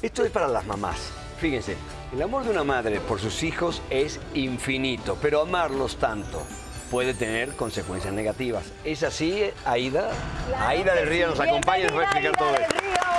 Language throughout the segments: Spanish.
Esto es para las mamás. Fíjense, el amor de una madre por sus hijos es infinito, pero amarlos tanto puede tener consecuencias negativas. ¿Es así, Aida? Claro Aida del Río nos acompaña y nos va a explicar todo esto.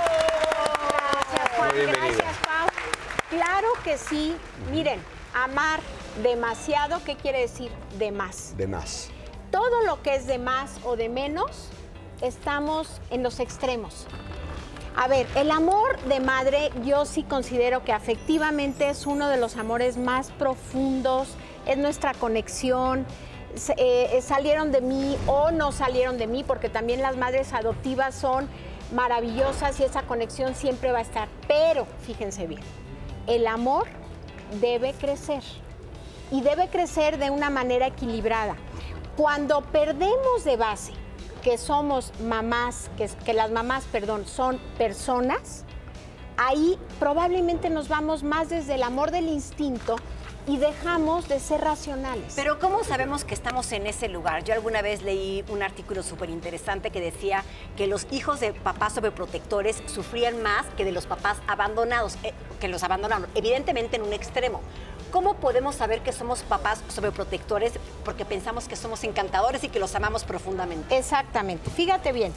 Gracias, Juan. Muy bienvenida. Gracias, Pau. Claro que sí. Miren, amar demasiado, ¿qué quiere decir? De más. De más. Todo lo que es de más o de menos, estamos en los extremos. A ver, el amor de madre yo sí considero que afectivamente es uno de los amores más profundos, es nuestra conexión. Salieron de mí o no salieron de mí, porque también las madres adoptivas son maravillosas y esa conexión siempre va a estar. Pero, fíjense bien, el amor debe crecer y debe crecer de una manera equilibrada. Cuando perdemos de base que somos mamás, que las mamás, perdón, son personas, ahí probablemente nos vamos más desde el amor del instinto y dejamos de ser racionales. Pero ¿cómo sabemos que estamos en ese lugar? Yo alguna vez leí un artículo súper interesante que decía que los hijos de papás sobreprotectores sufrían más que de los papás abandonados, que los abandonaron, evidentemente en un extremo. ¿Cómo podemos saber que somos papás sobreprotectores porque pensamos que somos encantadores y que los amamos profundamente? Exactamente, fíjate bien.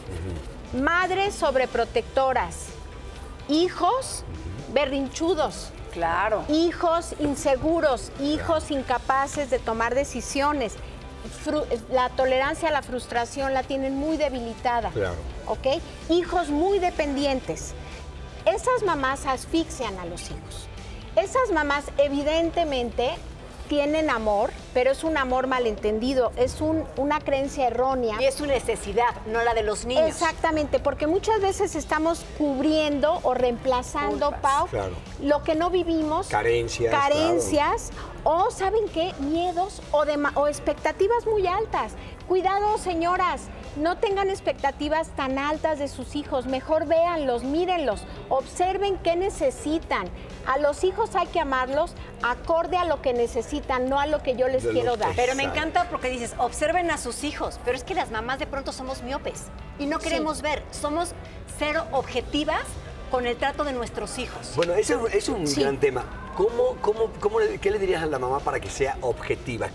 Madres sobreprotectoras, hijos berrinchudos. Claro. Hijos inseguros, hijos incapaces de tomar decisiones. La tolerancia a la frustración la tienen muy debilitada. Claro. ¿Ok? Hijos muy dependientes. Esas mamás asfixian a los hijos. Esas mamás evidentemente tienen amor, pero es un amor malentendido, es una creencia errónea. Y es su necesidad, no la de los niños. Exactamente, porque muchas veces estamos cubriendo o reemplazando, Culpas. Pau, Claro. lo que no vivimos. Carencias. O, ¿saben qué? Miedos o expectativas muy altas. Cuidado, señoras, no tengan expectativas tan altas de sus hijos. Mejor véanlos, mírenlos, observen qué necesitan. A los hijos hay que amarlos acorde a lo que necesitan, no a lo que yo les quiero dar. Pero me encanta porque dices, observen a sus hijos, pero es que las mamás de pronto somos miopes y no queremos ver, somos cero objetivas con el trato de nuestros hijos. Bueno, ese es un gran tema. ¿Qué le dirías a la mamá para que sea objetiva?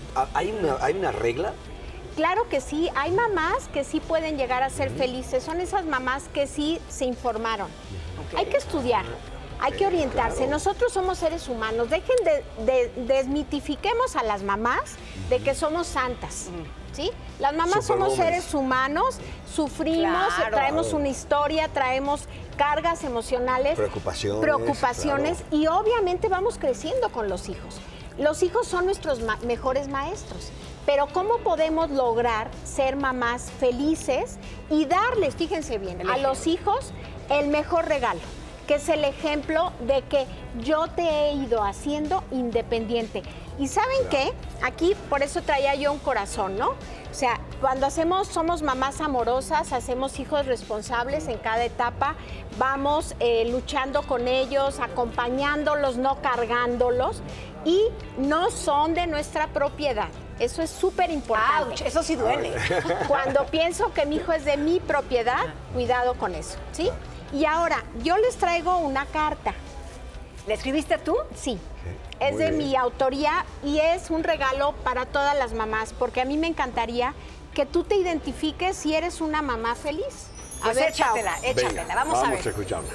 ¿Hay una regla? Claro que sí, hay mamás que sí pueden llegar a ser felices, son esas mamás que sí se informaron. Hay que estudiar, hay que orientarse. Claro. Nosotros somos seres humanos, dejen desmitifiquemos a las mamás de que somos santas, ¿sí? Las mamás somos seres humanos, sufrimos, traemos una historia, traemos cargas emocionales, preocupaciones claro. Y obviamente vamos creciendo con los hijos. Los hijos son nuestros mejores maestros. Pero ¿cómo podemos lograr ser mamás felices y darles, fíjense bien, a los hijos el mejor regalo? Que es el ejemplo de que yo te he ido haciendo independiente. ¿Y saben qué? Aquí, por eso traía yo un corazón, ¿no? O sea, cuando somos mamás amorosas, hacemos hijos responsables en cada etapa, vamos luchando con ellos, acompañándolos, no cargándolos, y no son de nuestra propiedad. Eso es súper importante. ¡Auch! Eso sí duele. Cuando pienso que mi hijo es de mi propiedad, cuidado con eso, ¿sí? Y ahora, yo les traigo una carta. ¿La escribiste tú? Sí. Es de mi autoría y es un regalo para todas las mamás, porque a mí me encantaría que tú te identifiques si eres una mamá feliz. Pues échatela, Venga, vamos a ver. Vamos a escucharla.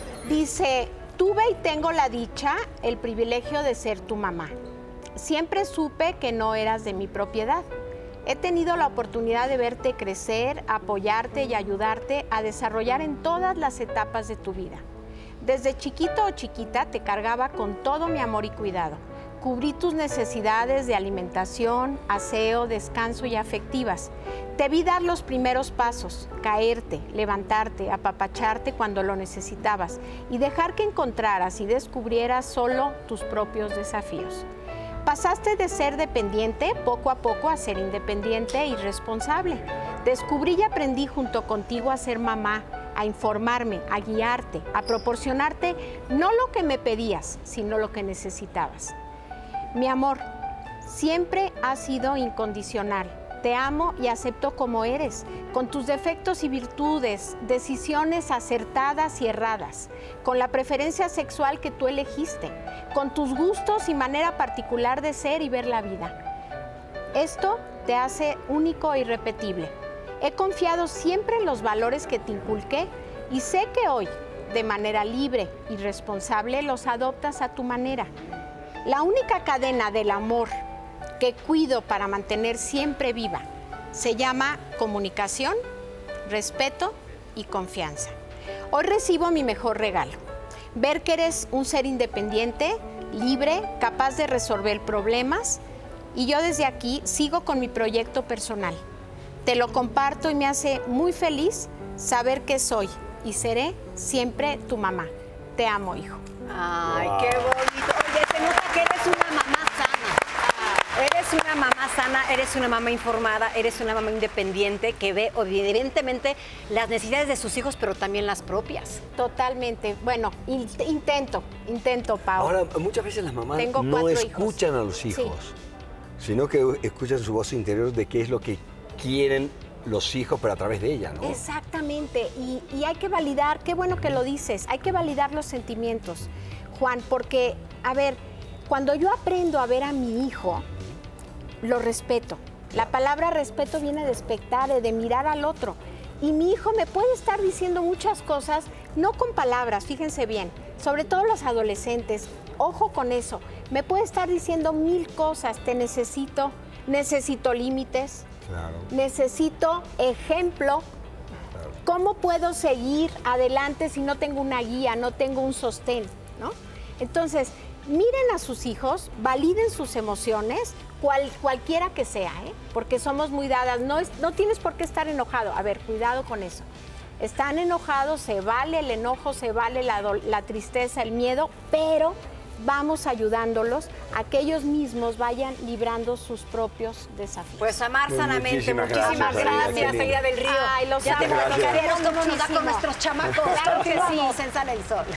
Dice, tuve y tengo la dicha, el privilegio de ser tu mamá. Siempre supe que no eras de mi propiedad. He tenido la oportunidad de verte crecer, apoyarte y ayudarte a desarrollar en todas las etapas de tu vida. Desde chiquito o chiquita te cargaba con todo mi amor y cuidado. Cubrí tus necesidades de alimentación, aseo, descanso y afectivas. Te vi dar los primeros pasos, caerte, levantarte, apapacharte cuando lo necesitabas y dejar que encontraras y descubrieras solo tus propios desafíos. Pasaste de ser dependiente poco a poco a ser independiente y responsable. Descubrí y aprendí junto contigo a ser mamá, a informarme, a guiarte, a proporcionarte no lo que me pedías, sino lo que necesitabas. Mi amor, siempre has sido incondicional. te amo y acepto como eres, con tus defectos y virtudes, decisiones acertadas y erradas, con la preferencia sexual que tú elegiste, con tus gustos y manera particular de ser y ver la vida. Esto te hace único e irrepetible. He confiado siempre en los valores que te inculqué y sé que hoy, de manera libre y responsable, los adoptas a tu manera. La única cadena del amor que cuido para mantener siempre viva se llama comunicación, respeto y confianza. Hoy recibo mi mejor regalo, ver que eres un ser independiente, libre, capaz de resolver problemas, y yo desde aquí sigo con mi proyecto personal. Te lo comparto y me hace muy feliz saber que soy y seré siempre tu mamá. Te amo, hijo. Ay, qué bonito. Oye, se nota que eres una mamá sana. Eres una mamá sana, eres una mamá informada, eres una mamá independiente que ve evidentemente las necesidades de sus hijos, pero también las propias. Totalmente. Bueno, intento, Pau. Ahora, muchas veces las mamás Tengo no 4 escuchan hijos. a los hijos, sino que escuchan su voz interior de qué es lo que quieren los hijos, pero a través de ella, ¿no? Exactamente, y hay que validar, qué bueno que lo dices, hay que validar los sentimientos, Juan, porque, a ver, cuando yo aprendo a ver a mi hijo, lo respeto. La palabra respeto viene de expectar, de mirar al otro. Y mi hijo me puede estar diciendo muchas cosas, no con palabras, fíjense bien, sobre todo los adolescentes, ojo con eso, me puede estar diciendo 1000 cosas, te necesito límites. Claro. Necesito ejemplo. ¿Cómo puedo seguir adelante si no tengo una guía, no tengo un sostén, ¿no? Entonces, miren a sus hijos, validen sus emociones, cualquiera que sea, porque somos muy dadas. No tienes por qué estar enojado. A ver, cuidado con eso. Están enojados, se vale el enojo, se vale la tristeza, el miedo, pero vamos ayudándolos a que ellos mismos vayan librando sus propios desafíos. Pues amar sanamente. Muchísimas Muchísimas gracias, Aida del Río. Ay, los ya te amo, platicaremos los quiero cómo nos da con muchísimo. nuestros chamacos. Claro que sí. Continuamos en Sale el Sol.